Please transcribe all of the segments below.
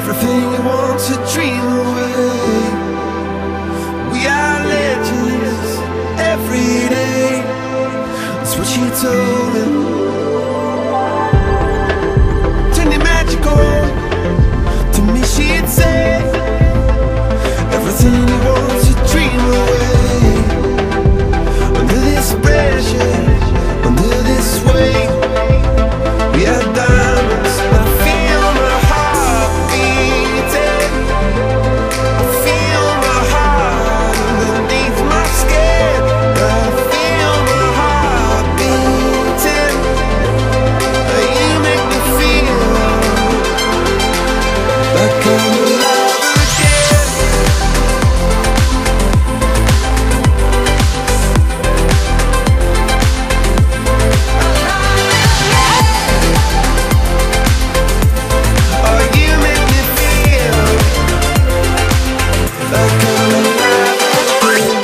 everything you want to dream away. We are legends every day. That's what she told him. Turn your magic on. To me she'd say, everything you want to dream away. Under this pressure, under this weight, we are diamonds. I feel my heart beating. I feel my heart underneath my skin. I feel my heart beating. You make me feel like I'm alive again. Oh, you make me feel like I'm alive again.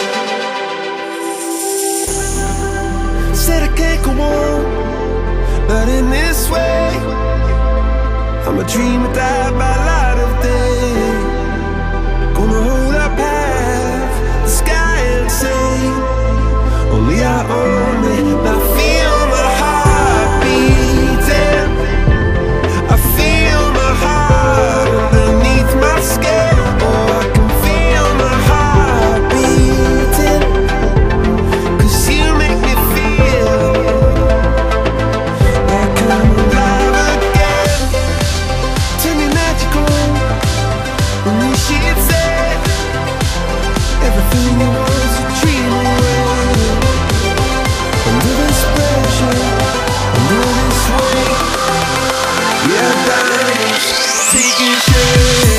Said I can't go on, not in this way. I'm a dreamer, die by light of day. Gonna hold up half the sky and say, only I own it. I feel my heart beating. I feel my heart underneath my skin. Oh, I can feel my heart beating. 'Cause you make me feel like I'm alive again. Turn your magic on. And then she'd say, everything you want to dream away. Under this pressure, under this weight, yeah, diamonds taking shape.